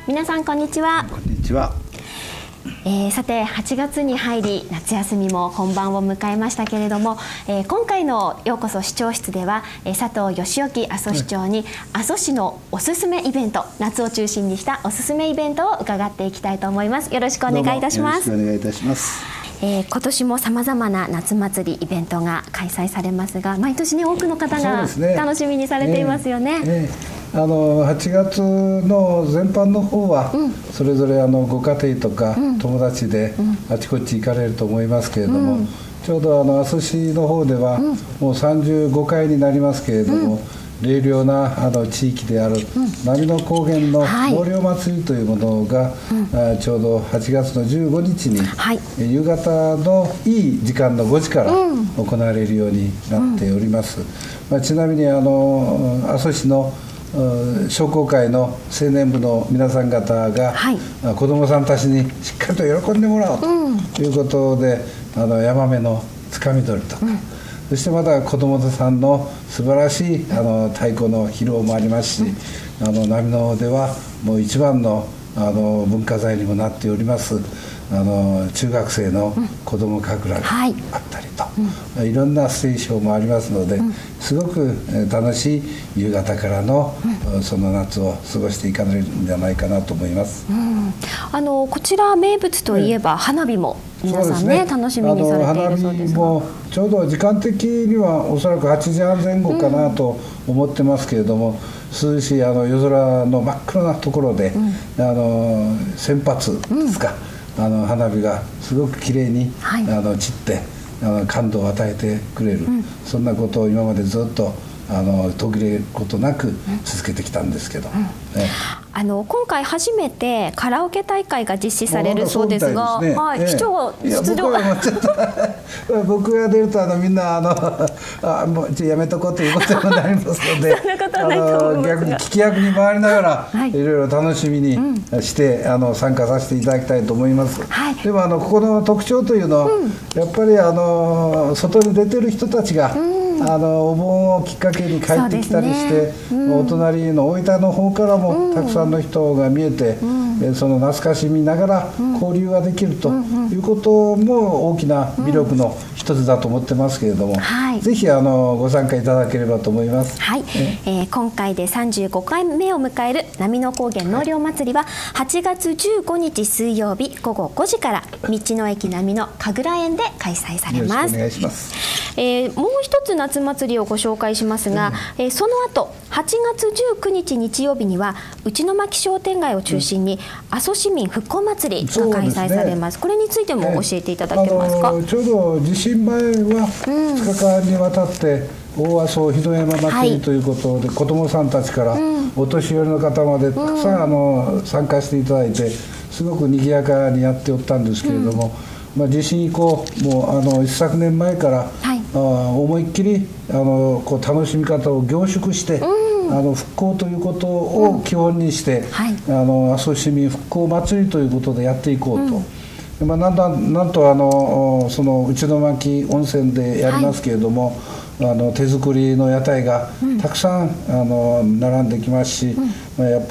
皆さんこんにちは。 こんにちは。 さて8月に入り夏休みも本番を迎えましたけれども、今回のようこそ市長室では、佐藤義興阿蘇市長に阿蘇市のおすすめイベント、夏を中心にしたおすすめイベントを伺っていきたいと思います。よろしくお願いいたします。 よろしくお願いいたします。 今年もさまざまな夏祭りイベントが開催されますが、毎年ね多くの方が楽しみにされていますよね。 8月の全般の方は、それぞれご家庭とか友達であちこち行かれると思いますけれども、ちょうど阿蘇市の方ではもう35回になりますけれども、冷涼な地域である波の高原の納涼祭りというものが、ちょうど8月の15日に、夕方のいい時間の5時から行われるようになっております。ちなみに阿蘇市の商工会の青年部の皆さん方が、子どもさんたちにしっかりと喜んでもらおうということで、ヤマメのつかみ取りとか、そしてまた子どもさんの素晴らしい太鼓の披露もありますし、波のではもう一番の文化財にもなっております中学生の子ども神楽があったりと、いろんなステージショーもありますので、すごく楽しい夕方からのその夏を過ごしていかれるんじゃないかなと思います。 こちら名物といえば花火も皆さんね、楽しみにされているそうですが、 花火もちょうど時間的にはおそらく8時半前後かなと思ってますけれども、涼しい夜空の真っ黒なところで、1000発ですか、花火がすごくきれいに散って感動を与えてくれる、そんなことを今までずっと途切れることなく続けてきたんですけど、 今回初めてカラオケ大会が実施されるそうですが、市長出場僕が出るとみんなもうやめとこうということになりますので逆に聞き役に回りながら、いろいろ楽しみにして参加させていただきたいと思います。でもここの特徴というのは、やっぱり外に出てる人たちがお盆をきっかけに帰ってきたりして、お隣の大分の方からもたくさんの人が見えて、その懐かしみながら交流ができるということも大きな魅力の一つだと思ってますけれども、ぜひご参加いただければと思います。 今回で35回目を迎える波の高原納涼祭りは8月15日水曜日午後5時から道の駅波の神楽園で開催されます。 よろしくお願いします。 もう一つ夏祭りをご紹介しますが、その後8月19日日曜日には内巻商店街を中心に阿蘇市民復興祭りが開催されます。これについても教えていただけますか。 ちょうど地震前は2日間にわたって大阿蘇火の山祭りということで、子どもさんたちからお年寄りの方までたくさん参加していただいて、すごく賑やかにやっておったんですけれども、地震以降もう一昨年前から、思いっきりこう楽しみ方を凝縮して、復興ということを基本にして、阿蘇市民復興祭りということでやっていこうと。なんとその内巻温泉でやりますけれども、手作りの屋台がたくさん並んできますし、約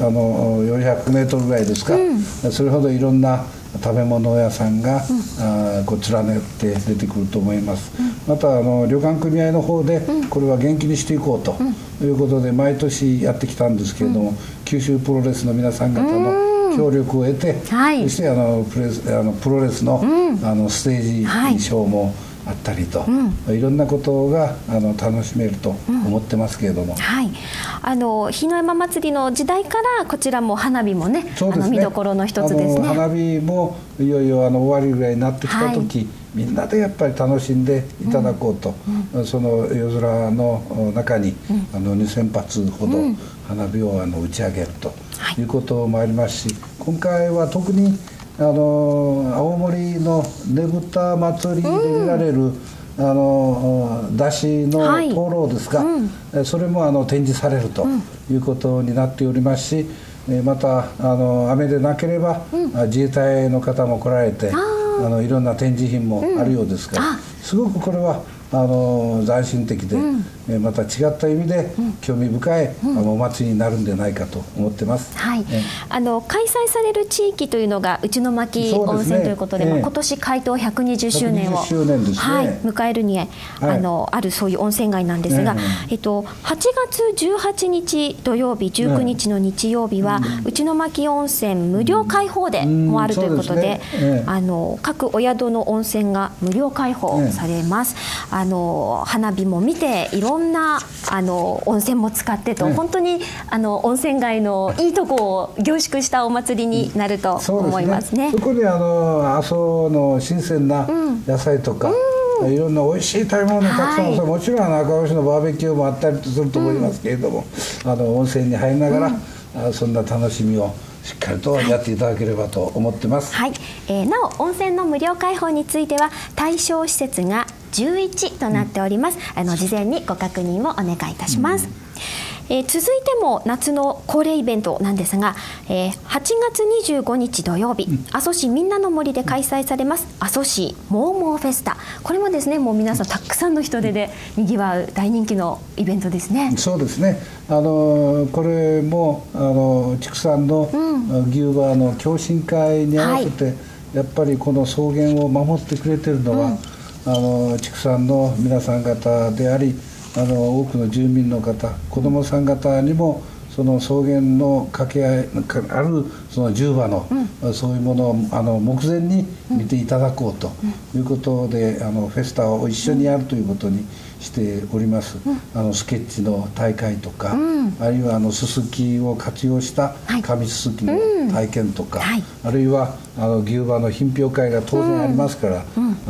400メートルぐらいですか、それほどいろんな食べ物屋さんがこう連ねて出てくると思います。また旅館組合の方でこれは元気にしていこうということで毎年やってきたんですけれども、九州プロレスの皆さん方の協力を得て、そしてプロレスのステージショーもあったりと、いろんなことが楽しめると思ってますけれども、 火の山祭りの時代からこちらも花火もね、見どころの一つですね。 花火もいよいよ終わりぐらいになってきた時、みんなでやっぱり楽しんでいただこうと、その夜空の中に2000発ほど花火を打ち上げるということもありますし、今回は特に青森のねぶた祭りで見られる山車の灯籠ですか、それも展示されるということになっておりますし、また雨でなければ自衛隊の方も来られていろんな展示品もあるようですから、すごくこれは斬新的で、また違った意味で興味深い、お祭りになるんではないかと思ってます。 はい、開催される地域というのが内巻温泉ということで、今年開湯120周年を迎えるにあるそういう温泉街なんですが、8月18日土曜日、19日の日曜日は内巻温泉無料開放デーもあるということで、各お宿の温泉が無料開放されます。花火も見て、いろんな温泉も使ってと、本当に温泉街のいいとこを凝縮したお祭りになると思いますね。 そこに阿蘇の新鮮な野菜とか、いろんな美味しい食べ物たくさん、もちろん赤牛のバーベキューもあったりすると思いますけれども、温泉に入りながら、そんな楽しみをしっかりとやっていただければと思ってます。 はい、なお温泉の無料開放については対象施設が11となっております。事前にご確認をお願いいたします。続いても夏の恒例イベントなんですが、8月25日土曜日、阿蘇市みんなの森で開催されます阿蘇市モーモーフェスタ。これもですね、もう皆さんたくさんの人手でにぎわう大人気のイベントですね。 そうですね。これも畜産の牛馬の共進会に合わせて、やっぱりこの草原を守ってくれてるのは、畜産の皆さん方であり、多くの住民の方、子どもさん方にもその草原の掛け合いあるその重馬の、そういうものを目前に見ていただこうということで、フェスタを一緒にやるということにしております。スケッチの大会とか、あるいはすすきを活用した紙すすきの体験とか、あるいは牛馬の品評会が当然ありますから、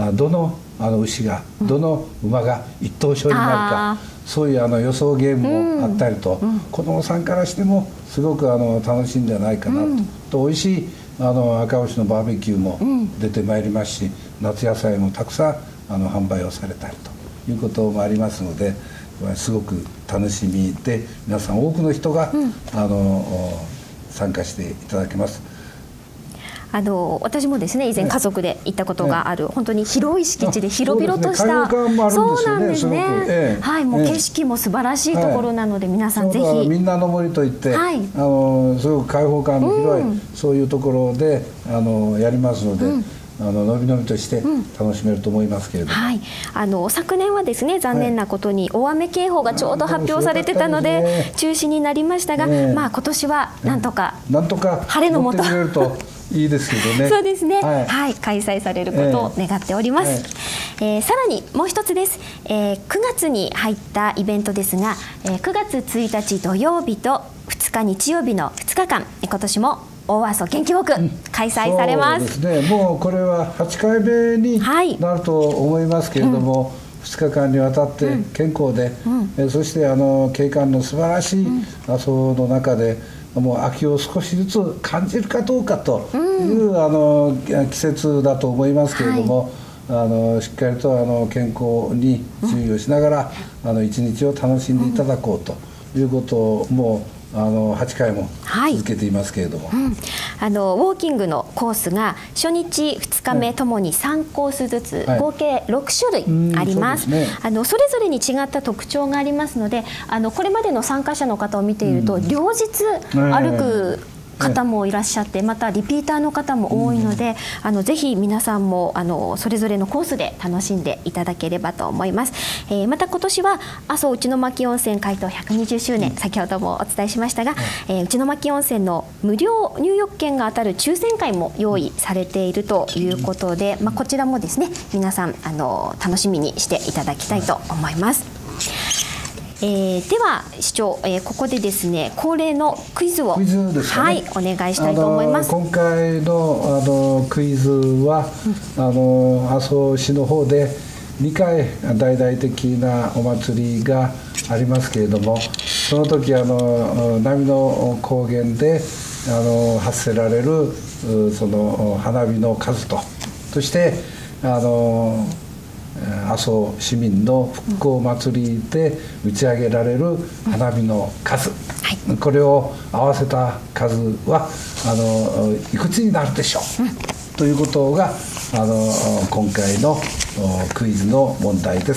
どの牛がどの馬が一等賞になるか、そういう予想ゲームもあったりと、子どもさんからしてもすごく楽しいんじゃないかなと、美味しい赤牛のバーベキューも出てまいりますし、夏野菜もたくさん販売をされたりということもありますので、すごく楽しみで、皆さん多くの人が参加していただけます。 私もですね、以前家族で行ったことがある、本当に広い敷地で広々とした、そうなんですね。はい、もう景色も素晴らしいところなので、皆さんぜひ。 みんなの森といって、すごく開放感の広い、そういうところでやりますので。のびのびとして楽しめると思いますけれども、 昨年はですね、残念なことに大雨警報がちょうど発表されてたので中止になりましたが、今年はなんとか晴れのもといいですけどね。 そうですね。はい、開催されることを願っております。さらにもう一つです。9月に入ったイベントですが、9月1日土曜日と2日日曜日の2日間、今年も大阿蘇元気ウォーク開催されます。 そうですね。もうこれは8回目になると思いますけれども、2日間にわたって健康で、そして景観の素晴らしい阿蘇の中で、もう秋を少しずつ感じるかどうかという季節だと思いますけれども、しっかりと健康に注意をしながら一日を楽しんでいただこうということをもう8回も続けていますけれども、 ウォーキングのコースが初日2日目ともに3コースずつ、合計6種類あります。それぞれに違った特徴がありますので、これまでの参加者の方を見ていると、両日歩く方もいらっしゃって、またリピーターの方も多いので、ぜひ皆さんもそれぞれのコースで楽しんでいただければと思います。また今年は阿蘇内巻温泉開湯120周年、先ほどもお伝えしましたが、内巻温泉の無料入浴券が当たる抽選会も用意されているということで、こちらもですね、皆さん楽しみにしていただきたいと思います。では市長、ここでですね、恒例のクイズをお願いしたいと思います。 今回のクイズは、阿蘇市の方で2回大々的なお祭りがありますけれども、その時波の高原で発せられるその花火の数と、そして阿蘇市民の復興祭りで打ち上げられる花火の数、これを合わせた数はいくつになるでしょう、ということが今回のクイズの問題です。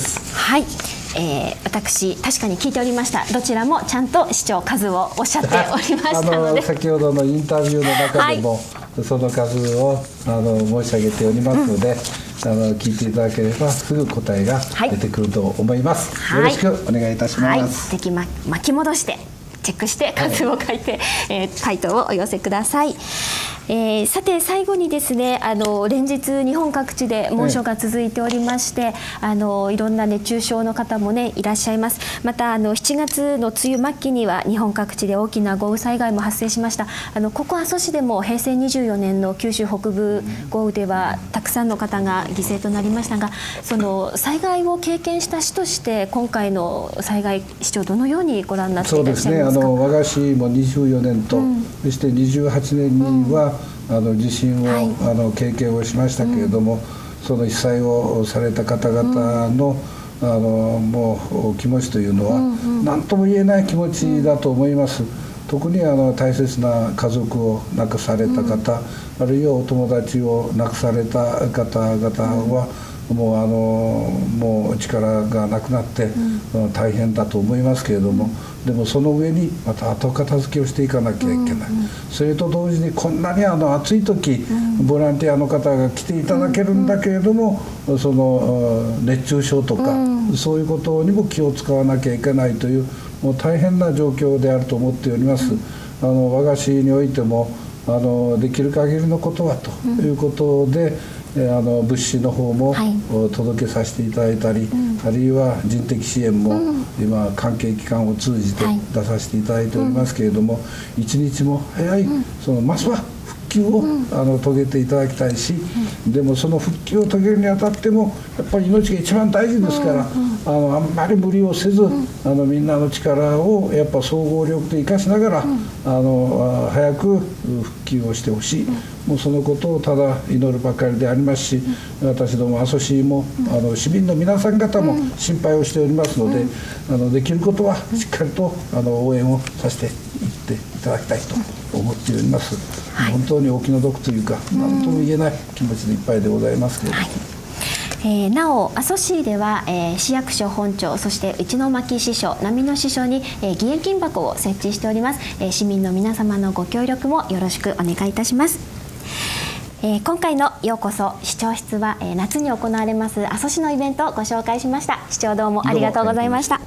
はい、私確かに聞いておりました。どちらもちゃんと視聴数をおっしゃっておりましたので先ほどのインタビューの中でも、その数を申し上げておりますので、聞いていただければすぐ答えが出てくると思います、よろしくお願いいたします。 ぜひ巻き戻してチェックして数を書いて、回答をお寄せください。さて最後にですね、連日日本各地で猛暑が続いておりまして、いろんな熱中症の方もねいらっしゃいます。また7月の梅雨末期には日本各地で大きな豪雨災害も発生しました。ここ阿蘇市でも平成24年の九州北部豪雨ではたくさんの方が犠牲となりましたが、その災害を経験した市として今回の災害市長どのようにご覧になっていらっしゃいますか？ そうですね、我が市も24年と、そして28年には、地震を、経験をしましたけれども、その被災をされた方々の、もう気持ちというのは、何とも言えない気持ちだと思います。特に大切な家族を亡くされた方、あるいはお友達を亡くされた方々は、もう力がなくなって、大変だと思いますけれども、でもその上にまた後片付けをしていかなきゃいけない、それと同時にこんなに暑い時、ボランティアの方が来ていただけるんだけれども、その熱中症とか、そういうことにも気を使わなきゃいけないという、もう大変な状況であると思っております。我が市においてもできる限りのことはということで、物資の方も届けさせていただいたり、あるいは人的支援も今関係機関を通じて出させていただいておりますけれども、一日も早いまずは復旧を遂げていただきたいし、でもその復旧を遂げるにあたってもやっぱり命が一番大事ですから、あんまり無理をせず、みんなの力をやっぱ総合力で生かしながら、早く復旧をしてほしい、もうそのことをただ祈るばかりでありますし、私ども阿蘇市も市民の皆さん方も心配をしておりますので、できることはしっかりと応援をさせていっていただきたいと思っております。本当にお気の毒というか、何とも言えない気持ちでいっぱいでございますけれども。 なお阿蘇市では、市役所本庁、そして内巻支所、波の支所に、義援金箱を設置しております。市民の皆様のご協力もよろしくお願いいたします。今回のようこそ市長室は、夏に行われます阿蘇市のイベントをご紹介しました。市長どうもありがとうございました。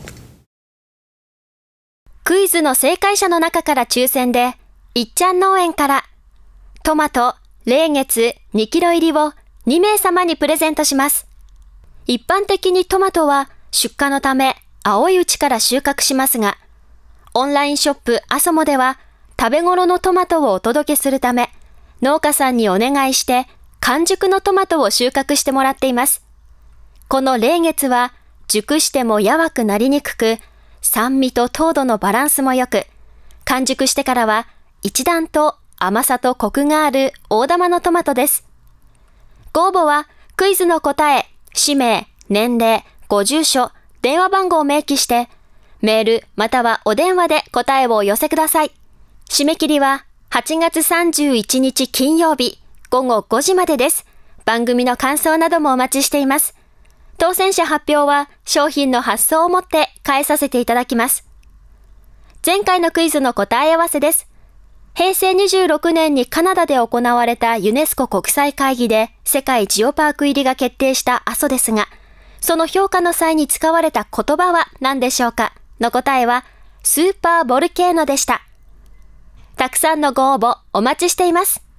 クイズの正解者の中から抽選で、いっちゃん農園からトマト、冷月2キロ入りを2名様にプレゼントします。一般的にトマトは出荷のため青いうちから収穫しますが、オンラインショップアソモでは食べ頃のトマトをお届けするため、農家さんにお願いして完熟のトマトを収穫してもらっています。この冷月は熟してもやわくなりにくく、酸味と糖度のバランスも良く、完熟してからは一段と甘さとコクがある大玉のトマトです。ご応募はクイズの答え、氏名、年齢、ご住所、電話番号を明記して、メールまたはお電話で答えをお寄せください。締め切りは8月31日金曜日午後5時までです。番組の感想などもお待ちしています。当選者発表は商品の発送をもって返させていただきます。前回のクイズの答え合わせです。平成26年にカナダで行われたユネスコ国際会議で世界ジオパーク入りが決定した阿蘇ですが、その評価の際に使われた言葉は何でしょうか？の答えはスーパーボルケーノでした。たくさんのご応募お待ちしています。